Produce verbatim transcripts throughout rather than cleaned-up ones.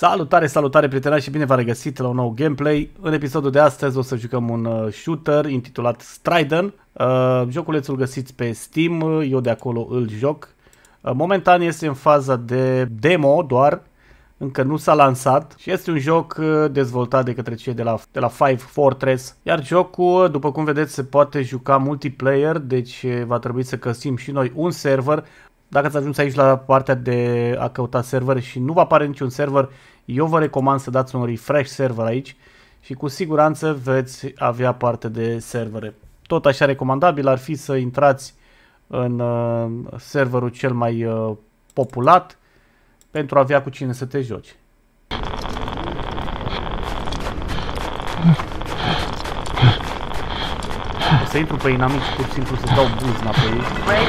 Salutare, salutare prietenași și bine v-am regăsit la un nou gameplay. În episodul de astăzi o să jucăm un uh, shooter intitulat Striden. Uh, joculețul găsiți pe Steam, eu de acolo îl joc. Uh, momentan este în faza de demo doar, încă nu s-a lansat și este un joc uh, dezvoltat de către cei de la, de la Five Fortress. Iar jocul, după cum vedeți, se poate juca multiplayer, deci va trebui să găsim și noi un server. Dacă ați ajuns aici la partea de a căuta server și nu vă apare niciun server, eu vă recomand să dați un refresh server aici și cu siguranță veți avea parte de servere. Tot așa recomandabil ar fi să intrați în uh, serverul cel mai uh, populat pentru a avea cu cine să te joci. O să intru pe inamic și pur și simplu să dau buzna pe ei.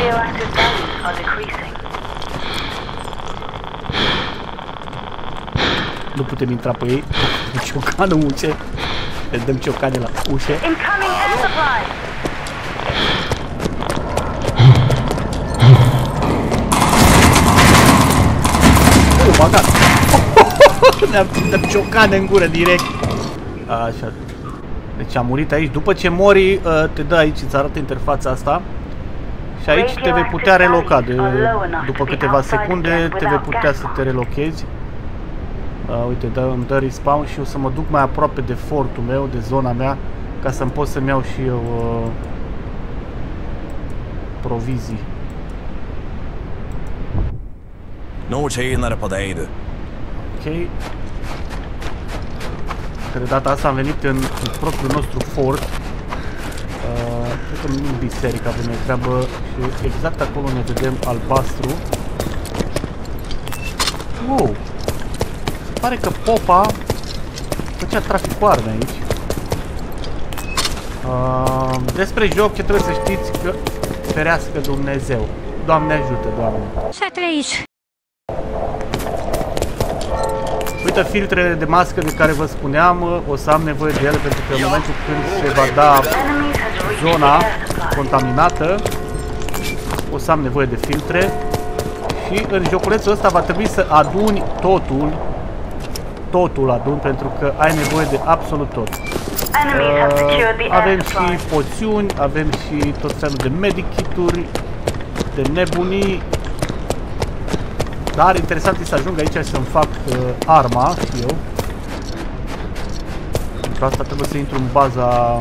Nu putem intra pe ei. Ciocanul muce. Le dăm ciocane la ușe. Oh, bagat! Ne-am dăm ciocane în gură direct. Așa. Deci am murit aici. După ce mori, te dă aici, îți arată interfața asta. Și aici te vei putea reloca. De, după câteva secunde te vei putea să te relochezi. Uh, uite, dă, îmi dă respawn și o să mă duc mai aproape de fortul meu, de zona mea, ca să-mi pot să-mi iau și eu uh, provizii. Nu tjenare på dig du. Ok. Că de data asta am venit în, în propriul nostru fort. Uh, cred că în biserică avem o treabă și exact acolo ne vedem albastru. Wow! Se pare că popa făcea trafic cu arme aici. Uh, despre joc ce trebuie să știți, că ferească Dumnezeu. Doamne ajută, Doamne. Să trăiți. Uite filtrele de mască de care vă spuneam, o să am nevoie de ele pentru că în momentul când se va da zona contaminată, o să am nevoie de filtre. Și în joculețul ăsta va trebui să aduni totul. Totul adun pentru că ai nevoie de absolut tot. Uh, avem și poțiuni, avem și tot felul de medikituri, de nebunii. Dar interesant e să ajung aici să-mi fac uh, arma și eu. Pentru asta trebuie să intru în baza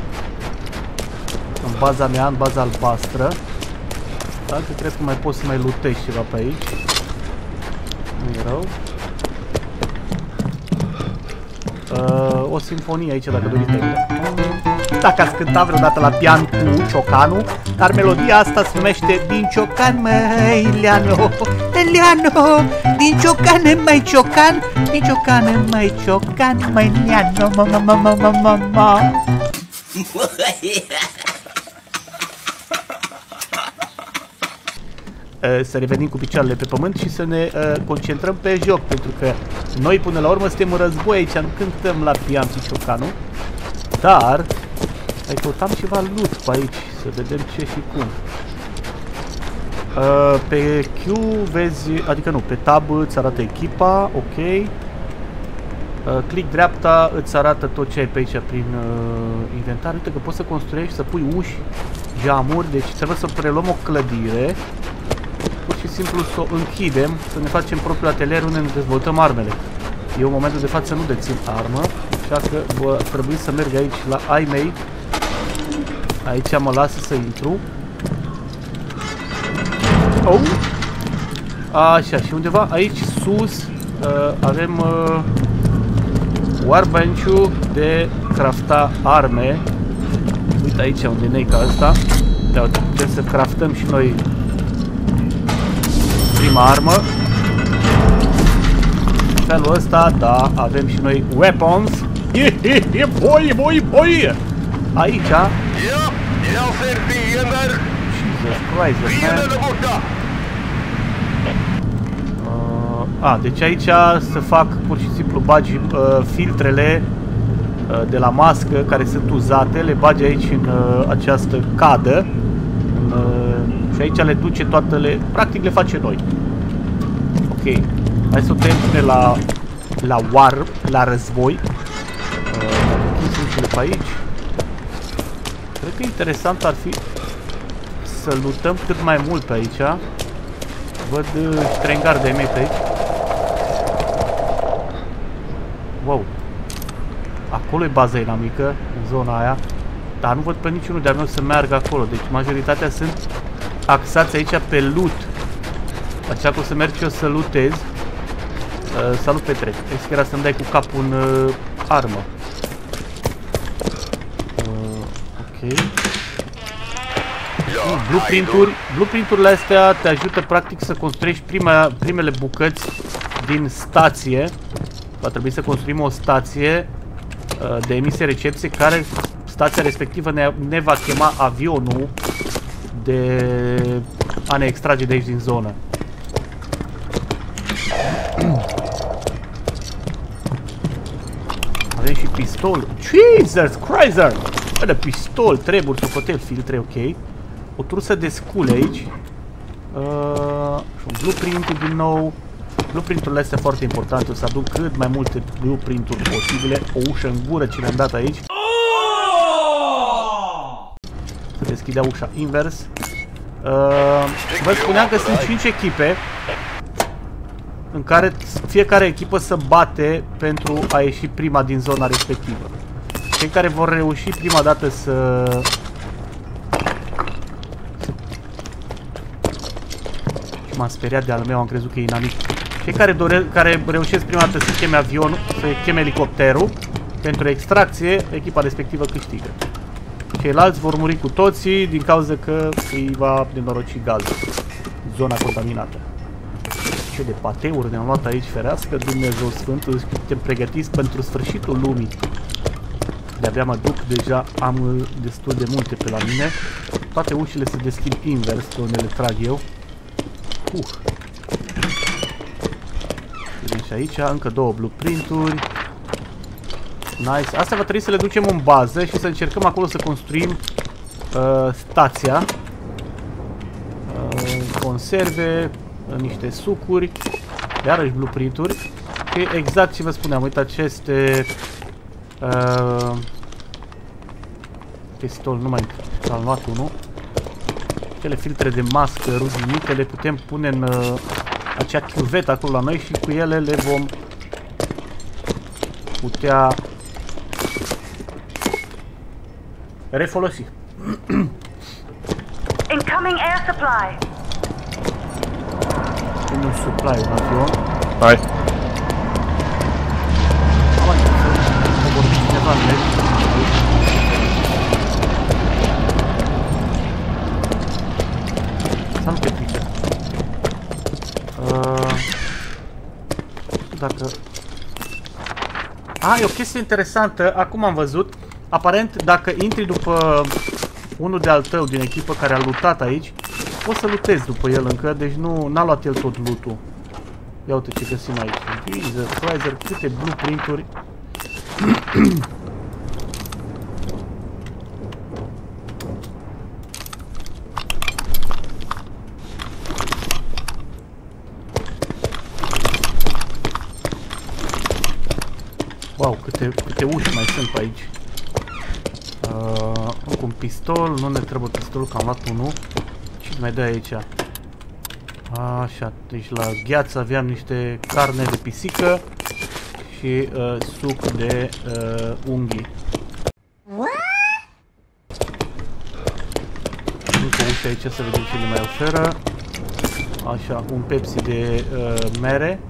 în baza mea, în baza albastră. Dar cred că mai pot să mai lutez ceva pe aici. Nu e rău. Uh, o simfonie aici, dacă doriți. Dacă ați cântat vreodată la pian cu ciocanul, dar melodia asta se numește Din ciocan, măi, Eliano, Eliano, din ciocan, măi, ciocan, din ciocan, măi, ciocan, măi, Eliano, mama, mama, mama, mama. Să revenim cu picioarele pe pământ și să ne uh, concentrăm pe joc, pentru că noi până la urmă suntem în război aici, nu cântăm la pian cu ciocanul, dar mai căutam ceva loot pe aici, să vedem ce și cum. Uh, pe Q vezi, adică nu, pe tab îți arată echipa, ok. Uh, click dreapta îți arată tot ce ai pe aici prin uh, inventar. Uite că poți să construiești, să pui uși, geamuri, deci trebuie să preluăm o clădire. Pur și simplu să o închidem, să ne facem propriul atelier unde ne dezvoltăm armele. Eu în momentul de față nu dețin armă, așa că va trebui să merg aici la ai mei. Aici mă lasă să intru. Oh! Așa, și undeva aici sus uh, avem uh, workbench-ul de crafta arme. Uite aici unde e neica asta. Da, putem să craftăm și noi prima armă. În felul ăsta, da, avem și noi weapons. Boi, boi, boi! Aici. Jesus Christ, man. Uh, a, deci aici se fac pur și simplu bagi uh, filtrele uh, de la mască care sunt uzate, le bagi aici în uh, această cadă. În, uh, și aici le duce toate, le, practic le face noi. Ok. Hai să o trecem la la war, la război. Închis ușile pe aici. Cred că interesant ar fi să lutăm cât mai mult pe aici. Văd strengari de mei pe aici. Wow. Acolo e baza inamică, în zona aia. Dar nu văd pe niciunul de-a meu să meargă acolo. Deci majoritatea sunt axați aici pe loot. Așa că o să merg și eu să lootez. Uh, salut, Petre. Ești că era să-mi dai cu capul în uh, armă. Uh, ok. Uh, Blueprint-uri. Blueprint-urile astea te ajută practic să construiești prima, primele bucăți din stație. Va trebui să construim o stație uh, de emisie-recepție care stația respectivă ne, ne va chema avionul de a ne extrage de aici din zonă. Avem și pistol. Jesus Christ! Bă, pistol, treburi, socotel, filtre, ok. O trusă de scule aici. Uh, și un blueprint din nou. Blueprint-urile astea foarte importante. O să aduc cât mai multe blueprint-uri posibile. O ușă în gură ce le-am dat aici. Să deschidea ușa invers. Uh, vă spuneam că sunt cinci echipe în care fiecare echipă să bate pentru a ieși prima din zona respectivă. Cei care vor reuși prima dată să... M-am speriat de al meu, am crezut că e inamic. Cei care, dore... care reușesc prima dată să cheme avionul, să cheme elicopterul pentru extracție, echipa respectivă câștigă. Ceilalți vor muri cu toții din cauza că îi va nenoroci gazul. Zona contaminată. Ce de pateuri ne-am luat aici, ferească Dumnezeu Sfântul, suntem pregătiți pentru sfârșitul lumii. De-abia mă duc, deja am destul de multe pe la mine. Toate ușile se deschid invers, de unde le trag eu. Uh. Vedem și aici, încă două blueprint-uri. Nice. Astea va trebui să le ducem în bază și să încercăm acolo să construim uh, stația. Uh, conserve, uh, niște sucuri, iarăși blueprint-uri. Și exact ce vă spuneam, uite aceste uh, pistol, nu mai am luat unul. Cele filtre de mască rudinite le putem pune în uh, acea chiuvetă acolo la noi și cu ele le vom putea refolosi. Incoming air supply. Un supply, un avion. Hai. Am să vorbim cineva în net. Salut, Petrice. Uh, dacă... Ah, e o chestie interesantă. Acum am văzut. Aparent, dacă intri după unul de al tău din echipă care a lootat aici, poți să lootezi după el încă, deci nu n-a luat el tot loot-ul. Ia uite ce găsim aici. Jesus Christ, câte blueprint-uri. Wow, câte, câte uși mai sunt pe aici. Uh, cu un pistol, nu ne trebuie pistolul, că am luat unul. Ce mai dă aici? Așa, deci la gheață aveam niște carne de pisică și uh, suc de uh, unghii. Încă o ușă aici să vedem ce ne mai oferă. Așa, un Pepsi de uh, mere.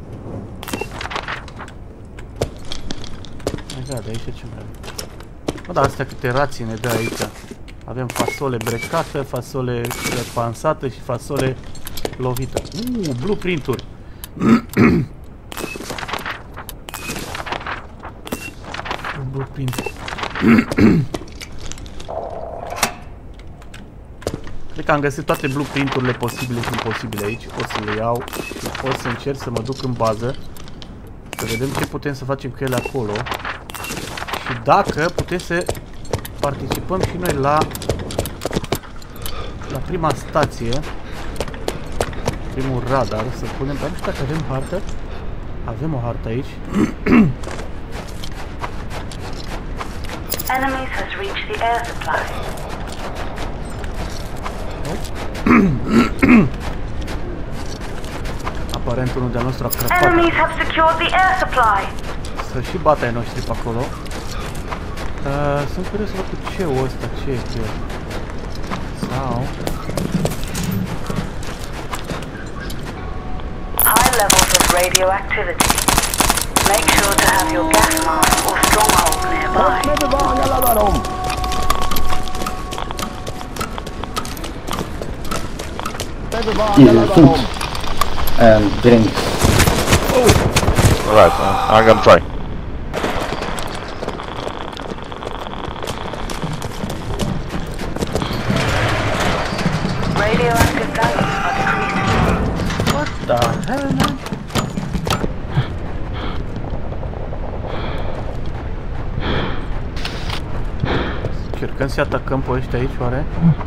Da, de aici ce mai avem? Bă, da, astea câte rații ne dă aici. Avem fasole brecată, fasole pansată și fasole lovită. Uuu, blueprint-uri. Blueprint. Cred că am găsit toate blueprint-urile posibile și imposibile aici. O să le iau și o să încerc să mă duc în bază. Să vedem ce putem să facem cu ele acolo. Și dacă putem să participăm și noi la la prima stație, primul radar, să punem, dar nu știu dacă avem hartă. Avem o hartă aici. Enemies has reached the air supply. Aparent unul de-al nostru a crăpat. Enemies have secured the air supply. Să și bată ai noștri pe acolo. Uh, sunt curios să văd cu ce-ul ăsta, ce e cu el. Sau... High levels of radioactivity. Make sure to have your gas mask or stronghold nearby. Food and drinks. Alright, uh, I'm gonna try. Radioactive values are decreasing. What the hell, man? Încercăm să atacăm pe ăștia aici, oare?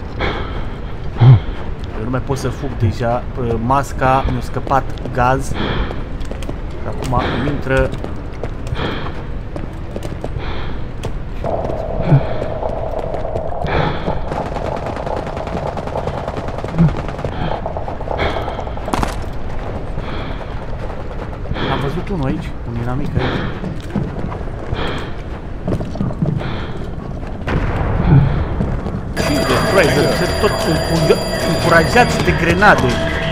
Eu nu mai pot să fug deja. Masca mi-a scăpat gaz. Acum îmi intră... Am văzut unul aici, un inamic aici. Fraser, se tot încurajați de grenade.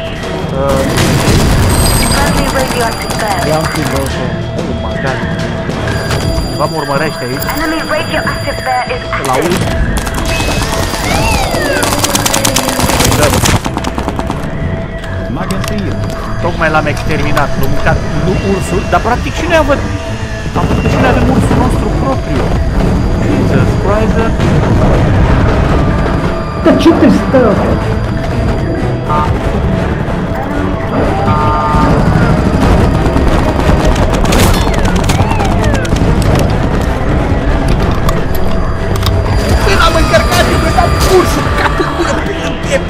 Ia-mi timp, bă, oh my god. Ceva mă urmărește aici. La uit. Tocmai l-am exterminat, l-am mâncat ursul, dar practic și noi am văzut. Am văzut că și noi avem ursul nostru propriu. Jesus, Fraser. The chip is there. L-am încărcat și mi-a dat ursul capul până în piept.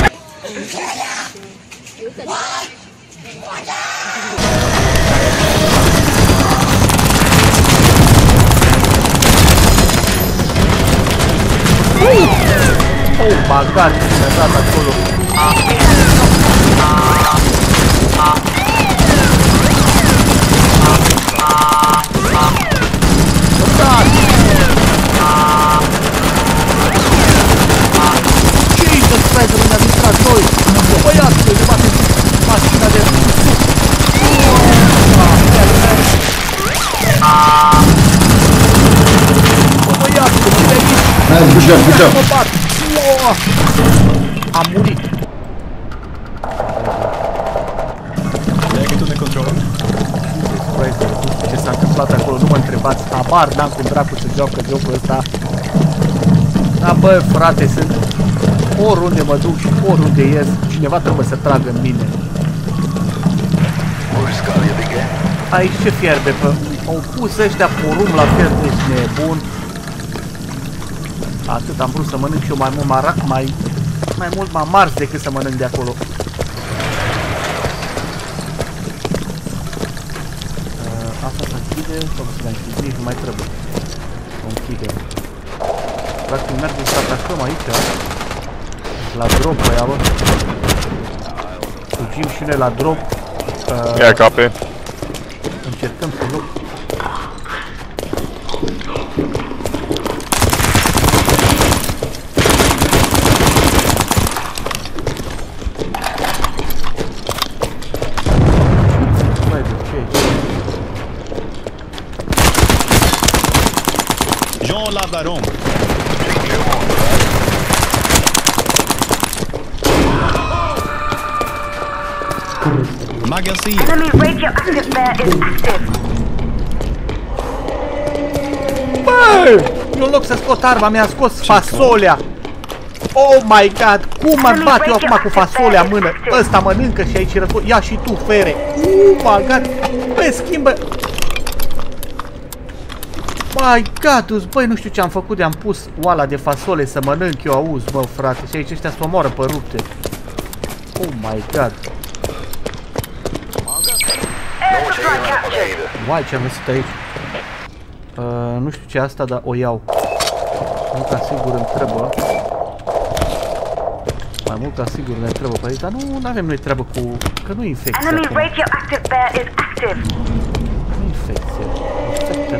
Oh, bagat, mi-a dat acolo. Jesus Christ, mi-a discat doi. Băiatul, ne bate mașina de suc. Băiatul, ce-i aici? Good job, good job. Am murit. Ce s-a întâmplat acolo, nu mă întrebați. Habar n-am cum dracu să joacă jocul ăsta. Da, bă, frate, sunt oriunde mă duc și oriunde ies, cineva trebuie să tragă în mine. Aici ce fierbe, bă? Au pus ăștia porum la fel, ești nebun. Atât am vrut să mănânc și eu mai mult marac, mai, mai mult m-am mars decât să mănânc de acolo. Uh, asta se închide, sau să le închide, nici nu mai trebuie. O închidem. Practic mergem să atacăm aici, la drop pe ea, bă. Fugim și noi la drop. Uh, Ia cape. Încercăm să luăm. Jean Lavaron. Magazine. Enemy radioactive bear is active. Bă! Eu în loc să scot arma, mi-a scos fasolea. Oh my god, cum mă bat eu acum cu fasolea în mână? Ăsta mănâncă și aici răspunde. Ia și tu, fere. Oh my god. Bă, schimbă. My god, băi, nu știu ce am făcut de am pus oala de fasole să mănânc eu, auzi, mă, frate. Și aici ăștia se omoară pe rupte. Oh my god. Ultra captured. Uai, ce am găsit aici? Uh, nu știu ce e asta, dar o iau. Nu ca sigur îmi trebuie. Mai mult ca sigur ne trebuie pe aici, dar nu avem noi treabă cu... Că nu infecție Enemy acum. radioactive bear is active. Nu infecție. Infectă.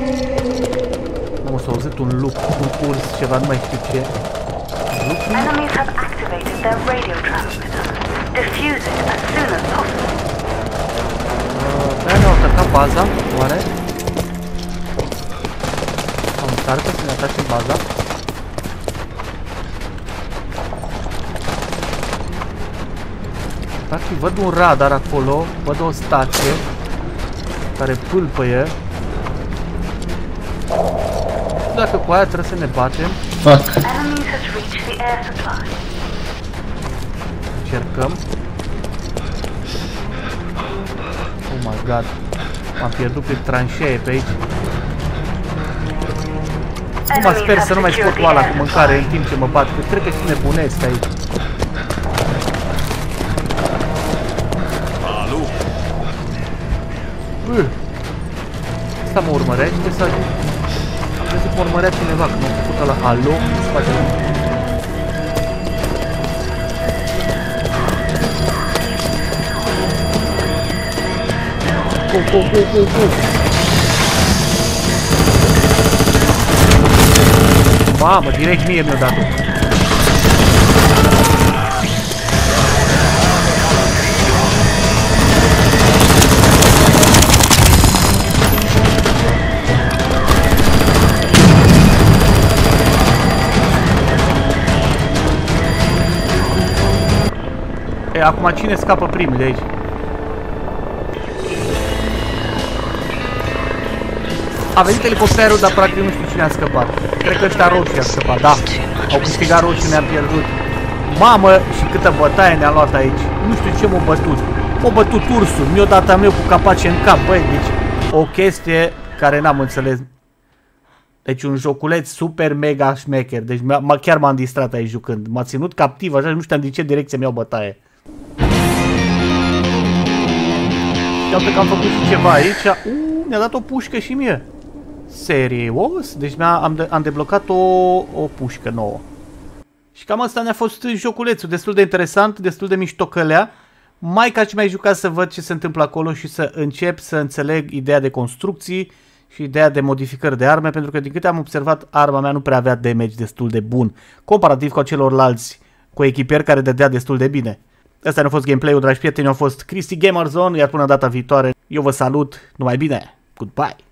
Am să auzit un lup, un urs, ceva, nu mai știu ce. Lup? Enemies have activated their radio transmitter. Defuse it as soon as possible. Pe aia ne-au atacat baza, oare? Sau încearcă să ne atace baza? Practic văd un radar acolo, văd o stație care pâlpăie. Nu știu dacă cu aia trebuie să ne batem. Fuck. Enemies has reached the air supply. Încercăm. Oh my god. M-am pierdut pe tranșee pe aici. Nu mă sper să nu mai scot oala cu mâncare în timp ce mă bat, că cred că și nebunesc aici. Alu. Uh. Asta mă urmărește sau... Am crezut că mă urmărea cineva când am făcut ăla alo în spatele meu. Go, go, go, go, go! Mamă, direct mie mi-a dat-o. E, acum cine scapă primul de aici? A venit elicopterul, dar practic nu știu cine a scăpat. Cred că ăștia roșii a scăpat, da. Au câștigat roșii, ne-am pierdut. Mamă, și câtă bătaie ne-a luat aici. Nu știu ce m-a bătut. M-a bătut ursul, mi-o dat a meu cu capace în cap, băi, deci o chestie care n-am înțeles. Deci un joculeț super mega șmecher, deci chiar m-am distrat aici jucând. M-a ținut captiv așa, nu știam din ce direcție mi-au bătaie. Iată că am făcut și ceva aici. Uuu, ne-a dat o pușcă și mie. Serios? Deci am, de am deblocat o, o pușcă nouă. Și cam asta ne-a fost joculețul. Destul de interesant, destul de miștocălea. Mai ca ce mai jucat să văd ce se întâmplă acolo și să încep să înțeleg ideea de construcții și ideea de modificări de arme, pentru că din câte am observat, arma mea nu prea avea damage destul de bun, comparativ cu celorlalți cu echipieri care dădea destul de bine. Asta nu a fost gameplay-ul, dragi prieteni, a fost Cristi Gamerzone, iar până data viitoare, eu vă salut, numai bine, goodbye!